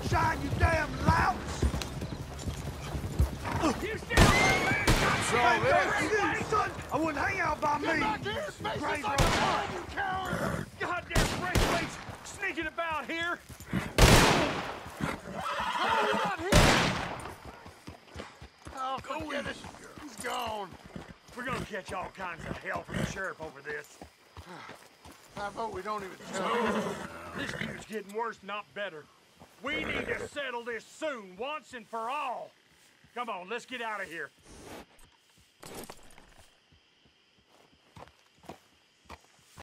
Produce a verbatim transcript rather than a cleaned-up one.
shine, you damn louts! You still Hey, don't you, son! I wouldn't hang out by me! Get back here! Face us like a man, you coward! Goddamn breakaways sneaking about here! How you not here? Oh, forget it. He's gone. We're gonna catch all kinds of hell from the sheriff over this. How about we don't even tell him? This feud's getting worse, not better. We need to settle this soon, once and for all. Come on, let's get out of here.